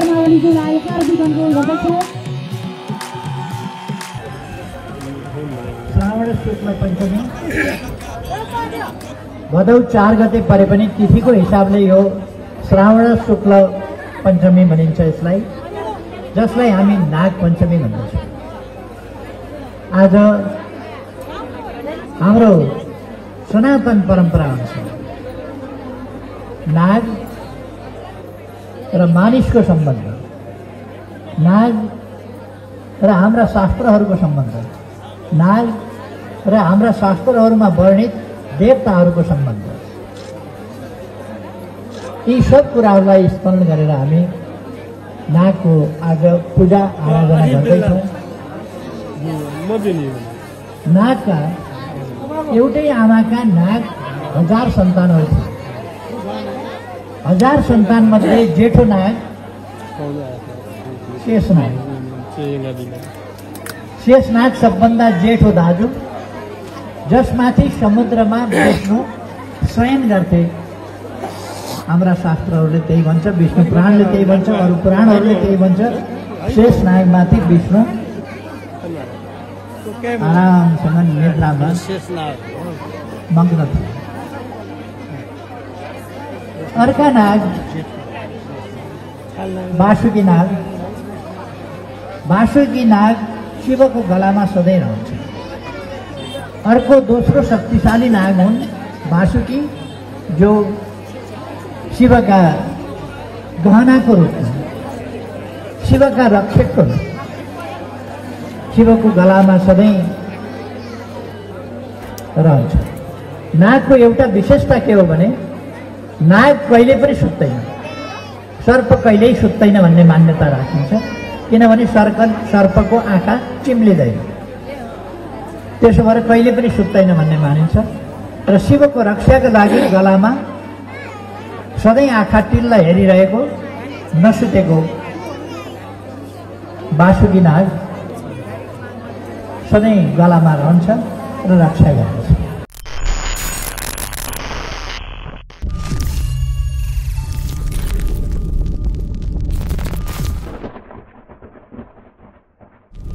सेनावलीज्यूलाई हार्दिक अनुरोध गर्दछु। श्रावण शुक्ल पञ्चमी भदौ 4 गते परे पनि तिथिको हिसाबले यो श्रावण शुक्ल पञ्चमी भनिन्छ यसलाई, जसलाई हामी नाग पञ्चमी भन्दछौँ। आज हाम्रो सनातन परम्परा अनुसार नाग र मानिसको सम्बन्ध, नाग र हाम्रा शास्त्रहरूको सम्बन्ध, नाग र हाम्रा शास्त्रहरूमा वर्णित देवताहरूको सम्बन्ध, यी सब कुराहरूलाई स्मरण गरेर हामी नागको आज पूजा आराधना गर्दैछौँ। नागका एउटै आमाका नाग 1000 सन्तानहरू थिए। 1000 सन्तान मध्ये जेठो नाग शेषनाग। शेषनाग सबभन्दा जेठो दाजु, जसमाथि समुद्रमा विष्णु शयन गर्थे। हाम्रा शास्त्रहरूले त्यही भन्छ, विष्णु पुराणले त्यही भन्छ, अरू पुराणहरूले त्यही भन्छ। शेषनागमाथि विष्णु आरामसँग निद्रामा मग्न थिए। अर्का नाग वासुकी नाग। वासुकी नाग शिवको गलामा सधैँ रहन्छ। अर्को दोस्रो शक्तिशाली नाग हुन् वासुकी, जो शिवका गहनाको रूपमा, शिवका रक्षकको रूपमा शिवको गलामा सधैँ रहन्छ। नागको एउटा विशेषता के हो भने नाग कहिले पनि सुत्दैन, सर्प कहिल्यै सुत्दैन भन्ने मान्यता राखिन्छ। किनभने सर्पको आँखा चिम्लिँदैन, त्यसो भएर कहिले पनि सुत्दैन भन्ने मानिन्छ। र शिवको रक्षाका लागि गलामा सधैँ आँखा टिल्ला हेरिरहेको नसुतेको वासुकी नाग सधैँ गलामा रहन्छ र रक्षा गर्दछ।